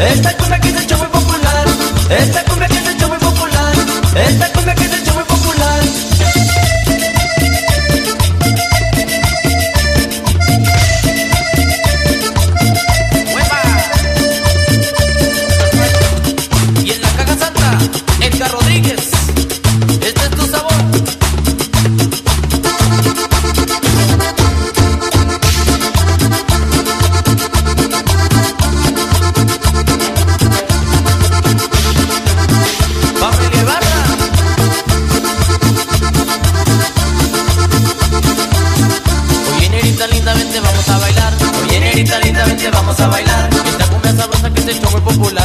Esta cumbia que se ha hecho muy popular. Esta cumbia que se ha hecho muy popular. Esta cumbia que se ha hecho muy popular. Y en la caja santa, Edgar Rodríguez. Este es tu sabor. Familia Ibarra. Oye, negrita linda, vente, vamos a bailar. Oye, negrita linda, vente, vamos a bailar. Esta cumbia sabrosa que se ha hecho muy popular.